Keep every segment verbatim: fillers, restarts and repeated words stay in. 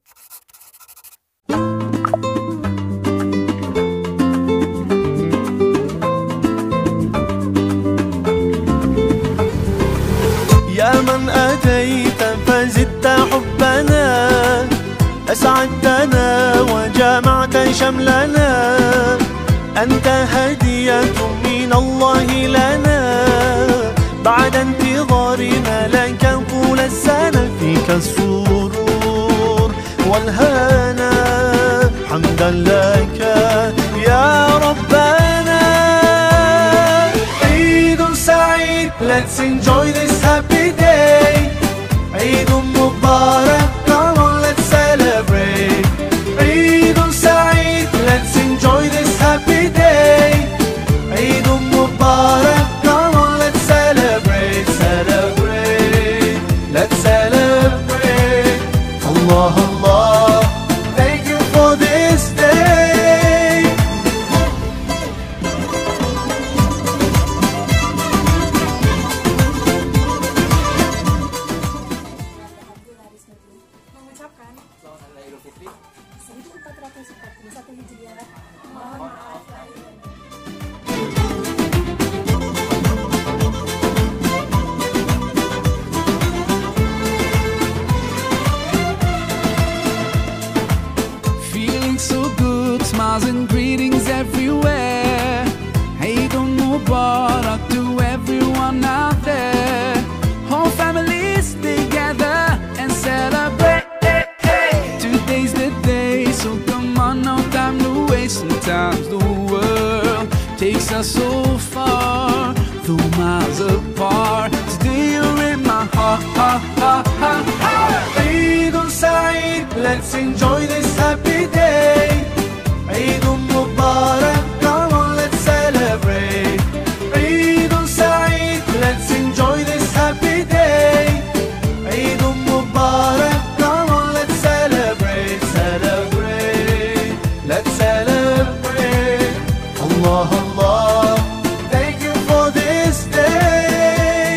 يا من أتيت فزدت حبنا، أسعدتنا وجمعت شملنا، أنت هدية من الله لنا، بعد انتظارنا لك طول السنة، فيك السرور والهنا، حمدا لك يا ربنا. عيد سعيد، let's enjoy this happy day. عيد مبارك، come on let's celebrate. عيد سعيد، let's enjoy this happy day. عيد مبارك، come on let's celebrate, celebrate, let's celebrate. Allah Allah, thank you for this day. Mengucapkan selamat hari raya Idul Fitri seribu empat ratus empat puluh satu Hijriah. Mohon maaf lahir dan Feeling so good, smiles and greetings everywhere. Eid Mubarak to everyone out there. Whole families together and celebrate. Today's the day, so come on, no time to waste. Sometimes the world takes us so far, though miles apart. Today you're in my heart, heart, heart, heart, heart. عيد سعيد, let's enjoy this happy day. عيد مبارك, come on let's celebrate. عيد سعيد, let's enjoy this happy day. عيد مبارك, come on let's celebrate, celebrate, let's celebrate. Allah Allah, thank you for this day.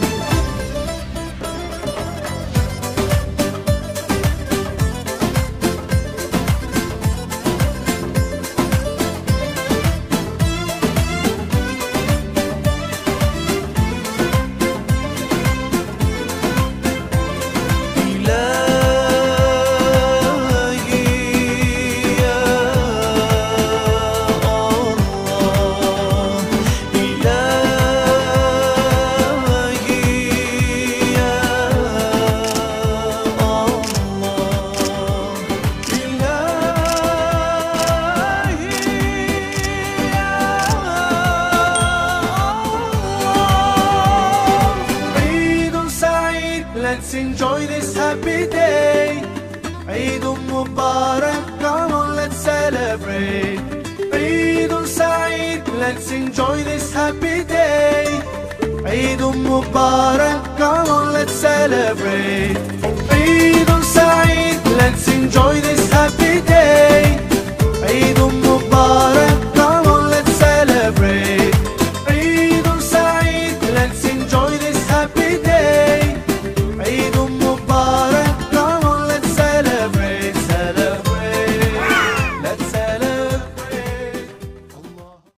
Let's enjoy this happy day. Eid Mubarak, come on let's celebrate. Eid Saeed, let's enjoy this happy day. Eid Mubarak, come on let's celebrate. Eid Saeed, let's enjoy this happy day. Eid